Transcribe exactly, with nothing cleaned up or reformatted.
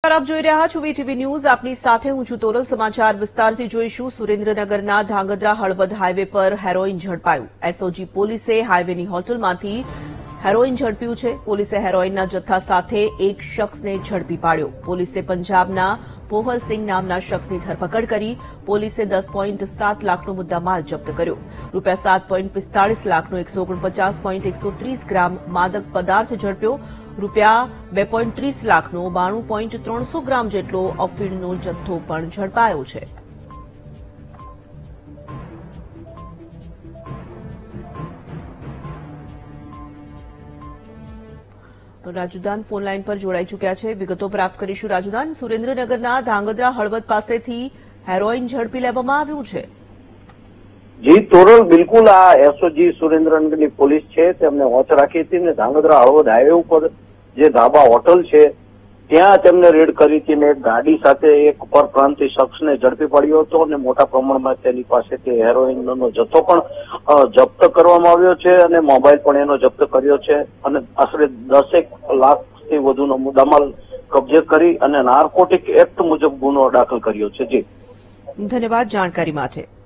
આપ જોઈ રહ્યા છો વીટીવી ન્યૂઝ. આપની સાથે હું છું તોરલ. સમાચાર વિસ્તારથી જોઈશું. સુરેન્દ્રનગરના ધાંગધ્રા હળવદ હાઈવે પર હેરોઇન ઝડપાયું. એસઓજી પોલીસે હાઈવેની હોટલમાંથી હેરોઇન ઝડપ્યું છે. પોલીસે હેરોઇનના જથ્થા સાથે એક શખ્સને ઝડપી પાડ્યો. પોલીસે પંજાબના પોહરસિંહ નામના શખ્સની ધરપકડ કરી. પોલીસે દસ પોઈન્ટ સાત લાખનો મુદ્દામાલ જપ્ત કર્યો. રૂપિયા સાત પોઈન્ટ પિસ્તાળીસ લાખનો એકસો ઓગણપચાસ પોઈન્ટ એકસો ત્રીસ ગ્રામ માદક પદાર્થ ઝડપ્યો. રૂપિયા બે પોઈન્ટ ત્રીસ લાખનો બાણું પોઈન્ટ ત્રણસો ગ્રામ જેટલો અફીણનો જથ્થો પણ ઝડપાયો છે. રાજુદાન ફોનલાઈન પર જોડાઈ ચૂક્યા છે. વિગતો પ્રાપ્ત કરીશું. રાજુદાન, સુરેન્દ્રનગરના ધાંગધ્રા હળવદ પાસેથી હેરોઇન ઝડપી લેવામાં આવ્યું છે. જી તોરલ, બિલકુલ આ એસઓજી સુરેન્દ્રનગરની પોલીસ છે તેમને વોચ રાખી હતી ને ધાંગધ્રા હળવદ હાઈવે ઉપર જે ધાબા હોટલ છે ત્યાં તેમને રેડ કરી હતી ને એક ગાડી સાથે એક પરપ્રાંતીય શખ્સને ઝડપી પડ્યો હતો અને મોટા પ્રમાણમાં તેની પાસેથી હેરોઇનનો જથ્થો પણ જપ્ત કરવામાં આવ્યો છે અને મોબાઈલ પણ એનો જપ્ત કર્યો છે અને આશરે દસેક લાખથી વધુનો મુદ્દામાલ કબજે કરી અને નાર્કોટિક એક્ટ મુજબ ગુનો દાખલ કર્યો છે. જી ધન્યવાદ જાણકારી માટે.